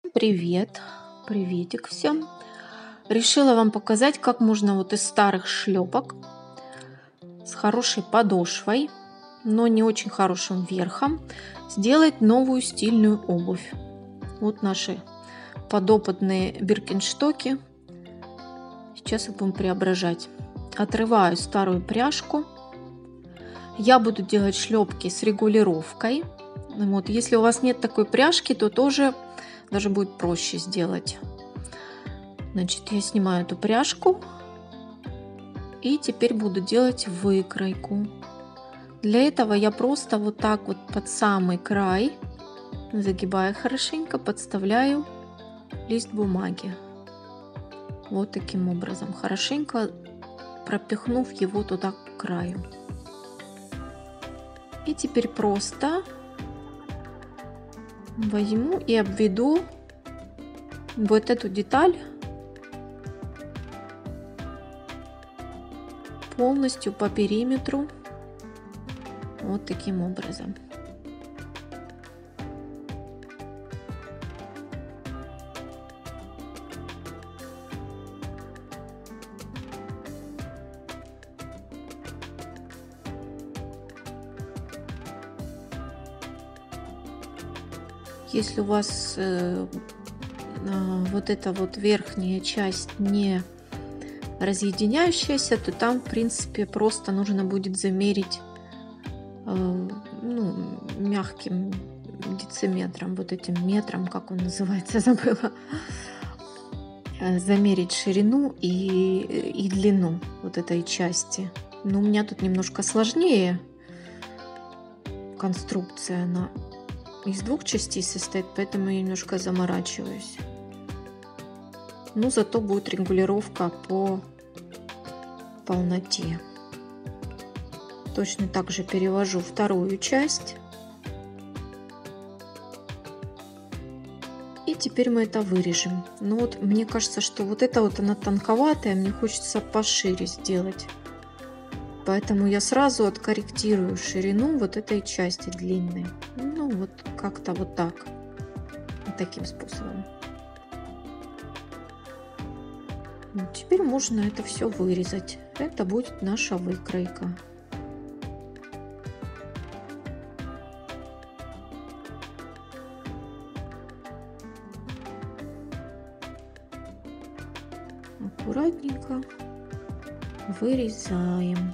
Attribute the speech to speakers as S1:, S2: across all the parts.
S1: Привет, приветик всем. Решила вам показать, как можно вот из старых шлепок с хорошей подошвой, но не очень хорошим верхом, сделать новую стильную обувь. Вот наши подопытные биркенстоки. Сейчас их будем преображать. Отрываю старую пряжку. Я буду делать шлепки с регулировкой. Вот, если у вас нет такой пряжки, то тоже даже будет проще сделать. Значит, я снимаю эту пряжку и теперь буду делать выкройку. Для этого я просто вот так вот под самый край, загибая хорошенько, подставляю лист бумаги. Вот таким образом, хорошенько пропихнув его туда к краю. И теперь просто возьму и обведу вот эту деталь полностью по периметру, вот таким образом. Если у вас вот эта вот верхняя часть не разъединяющаяся, то там в принципе просто нужно будет замерить мягким дециметром, вот этим метром, как он называется, забыла, замерить ширину и длину вот этой части. Но у меня тут немножко сложнее конструкция, она из двух частей состоит, поэтому я немножко заморачиваюсь. Но зато будет регулировка по полноте. Точно так же перевожу вторую часть. И теперь мы это вырежем. Но вот мне кажется, что вот это вот она тонковатая, мне хочется пошире сделать. Поэтому я сразу откорректирую ширину вот этой части длинной. Ну вот как-то вот так. Вот таким способом. Вот теперь можно это все вырезать. Это будет наша выкройка. Аккуратненько вырезаем.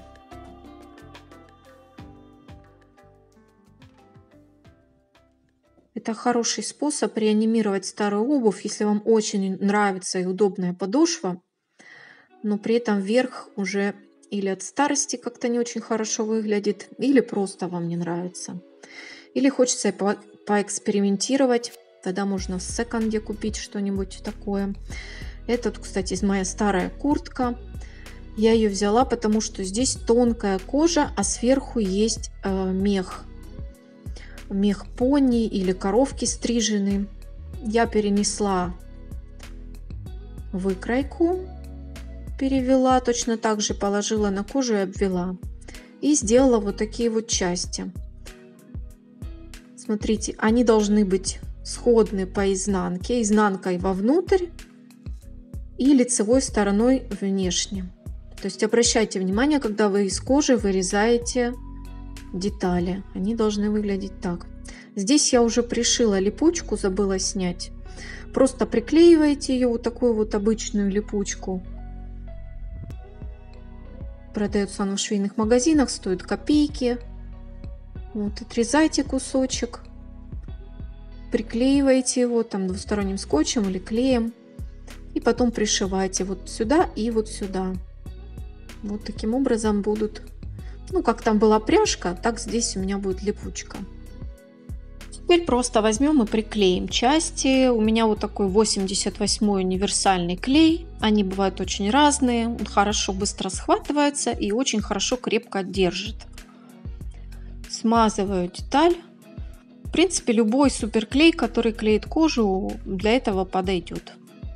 S1: Это хороший способ реанимировать старую обувь, если вам очень нравится и удобная подошва, но при этом верх уже или от старости как-то не очень хорошо выглядит, или просто вам не нравится. Или хочется поэкспериментировать, тогда можно в секонде купить что-нибудь такое. Это, кстати, моя старая куртка. Я ее взяла, потому что здесь тонкая кожа, а сверху есть мех. Мех пони или коровки стрижены. Я перенесла выкройку, перевела, точно так же положила на кожу и обвела. И сделала вот такие вот части. Смотрите, они должны быть сходны по изнанке, изнанкой вовнутрь и лицевой стороной внешне. То есть обращайте внимание, когда вы из кожи вырезаете детали, они должны выглядеть так. Здесь я уже пришила липучку, забыла снять. Просто приклеиваете ее, вот такую вот обычную липучку. Продается она в швейных магазинах, стоит копейки. Вот, отрезайте кусочек, приклеиваете его там двусторонним скотчем или клеем. И потом пришивайте вот сюда и вот сюда. Вот таким образом будут, ну как там была пряжка, так здесь у меня будет липучка. Теперь просто возьмем и приклеим части. У меня вот такой 88-й универсальный клей. Они бывают очень разные. Он хорошо быстро схватывается и очень хорошо крепко держит. Смазываю деталь. В принципе, любой суперклей, который клеит кожу, для этого подойдет.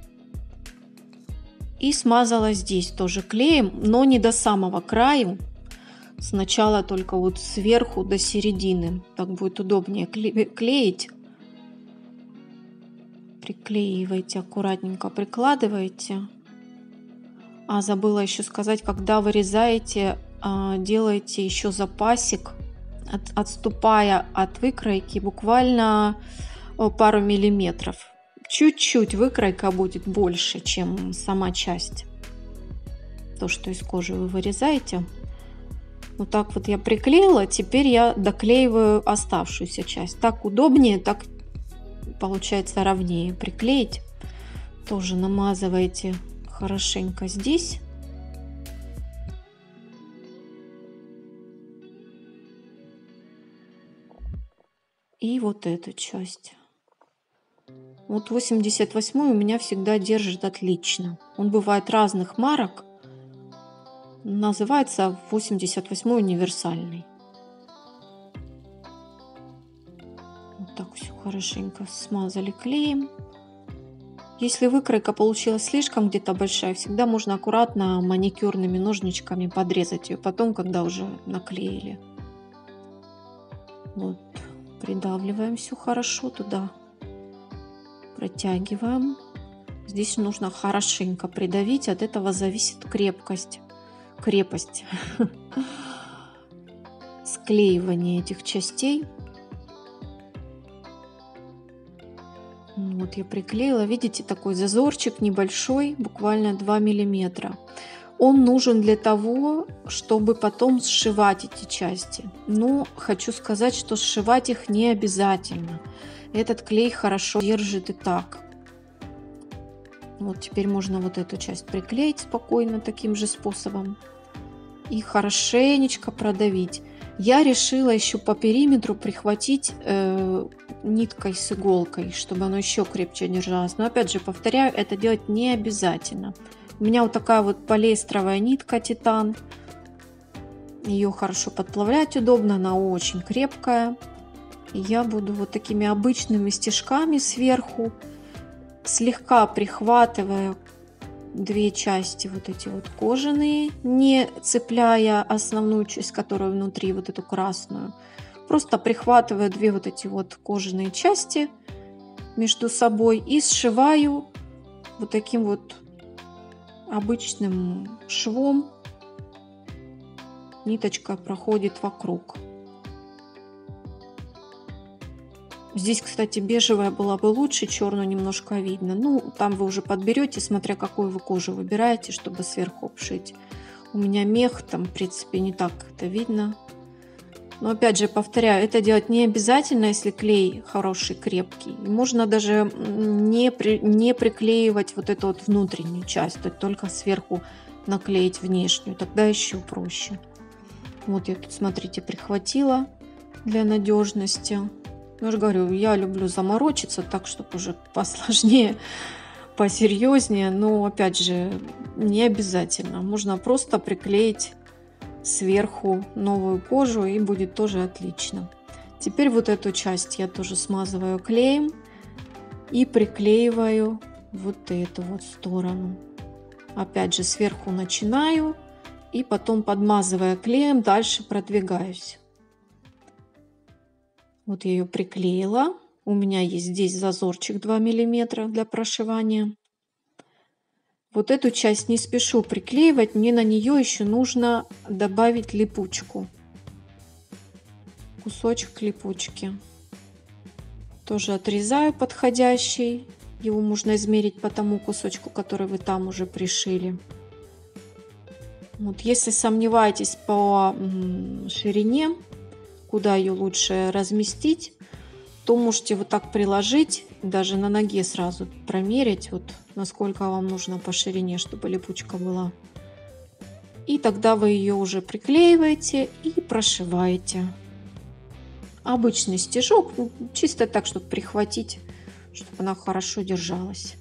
S1: И смазала здесь тоже клеем, но не до самого края. Сначала только вот сверху до середины. Так будет удобнее клеить. Приклеиваете, аккуратненько прикладываете. А забыла еще сказать, когда вырезаете, делайте еще запасик, отступая от выкройки буквально пару миллиметров. Чуть-чуть выкройка будет больше, чем сама часть. То, что из кожи вы вырезаете. Вот так вот я приклеила, теперь я доклеиваю оставшуюся часть. Так удобнее, так получается ровнее приклеить. Тоже намазываете хорошенько здесь. И вот эту часть. Вот 88 у меня всегда держит отлично. Он бывает разных марок. Называется 88 универсальный. Вот так все хорошенько смазали клеем. Если выкройка получилась слишком где-то большая, всегда можно аккуратно маникюрными ножничками подрезать ее потом, когда уже наклеили. Вот, придавливаем все хорошо туда, протягиваем. Здесь нужно хорошенько придавить, от этого зависит крепость склеивания этих частей. Вот я приклеила, видите, такой зазорчик небольшой, буквально 2 миллиметра. Он нужен для того, чтобы потом сшивать эти части. Но хочу сказать, что сшивать их не обязательно. Этот клей хорошо держит и так. Вот теперь можно вот эту часть приклеить спокойно таким же способом и хорошенечко продавить. Я решила еще по периметру прихватить ниткой с иголкой, чтобы оно еще крепче держалось. Но опять же повторяю, это делать не обязательно. У меня вот такая вот полиэстровая нитка титан. Ее хорошо подплавлять удобно, она очень крепкая. И я буду вот такими обычными стежками сверху, слегка прихватывая две части вот эти вот кожаные, не цепляя основную часть, которая внутри, вот эту красную. Просто прихватываю две вот эти вот кожаные части между собой и сшиваю вот таким вот обычным швом. Ниточка проходит вокруг. Здесь, кстати, бежевая была бы лучше, черную немножко видно. Ну, там вы уже подберете, смотря какую вы кожу выбираете, чтобы сверху обшить. У меня мех, там, в принципе, не так это видно. Но, опять же, повторяю, это делать не обязательно, если клей хороший, крепкий. Можно даже не приклеивать вот эту вот внутреннюю часть, только сверху наклеить внешнюю. Тогда еще проще. Вот я тут, смотрите, прихватила для надежности. Ну, я же говорю, я люблю заморочиться так, чтобы уже посложнее, посерьезнее. Но, опять же, не обязательно. Можно просто приклеить сверху новую кожу и будет тоже отлично. Теперь вот эту часть я тоже смазываю клеем и приклеиваю вот эту вот сторону. Опять же, сверху начинаю и потом, подмазывая клеем, дальше продвигаюсь. Вот я ее приклеила. У меня есть здесь зазорчик 2 миллиметра для прошивания. Вот эту часть не спешу приклеивать. Мне на нее еще нужно добавить липучку. Кусочек липучки. Тоже отрезаю подходящий. Его можно измерить по тому кусочку, который вы там уже пришили. Вот если сомневаетесь по ширине, куда ее лучше разместить, то можете вот так приложить, даже на ноге сразу промерить, вот насколько вам нужно по ширине, чтобы липучка была. И тогда вы ее уже приклеиваете и прошиваете. Обычный стежок, чисто так, чтобы прихватить, чтобы она хорошо держалась.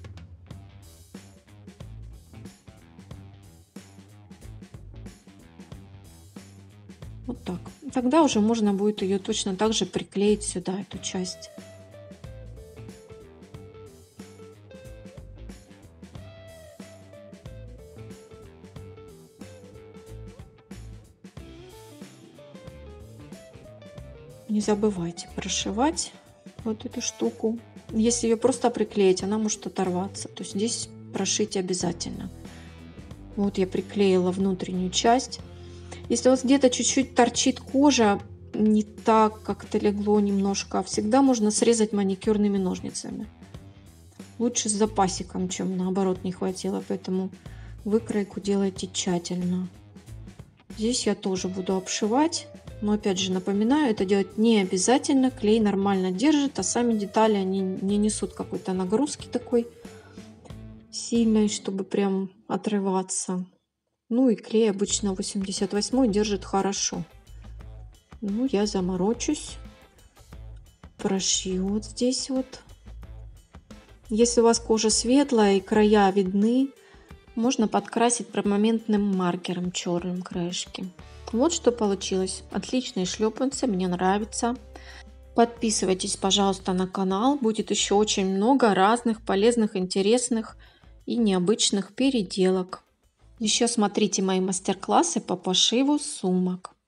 S1: Вот так. Тогда уже можно будет ее точно так же приклеить сюда, эту часть. Не забывайте прошивать вот эту штуку. Если ее просто приклеить, она может оторваться. То есть здесь прошить обязательно. Вот я приклеила внутреннюю часть. Если у вас где-то чуть-чуть торчит кожа, не так как-то легло немножко, всегда можно срезать маникюрными ножницами. Лучше с запасиком, чем наоборот не хватило, поэтому выкройку делайте тщательно. Здесь я тоже буду обшивать, но опять же напоминаю, это делать не обязательно, клей нормально держит, а сами детали они не несут какой-то нагрузки такой сильной, чтобы прям отрываться. Ну и клей обычно 88 держит хорошо. Ну, я заморочусь, прошью вот здесь вот. Если у вас кожа светлая и края видны, можно подкрасить промоментным маркером черным краешки. Вот что получилось. Отличные шлепанцы, мне нравится. Подписывайтесь, пожалуйста, на канал. Будет еще очень много разных полезных, интересных и необычных переделок. Еще смотрите мои мастер-классы по пошиву сумок.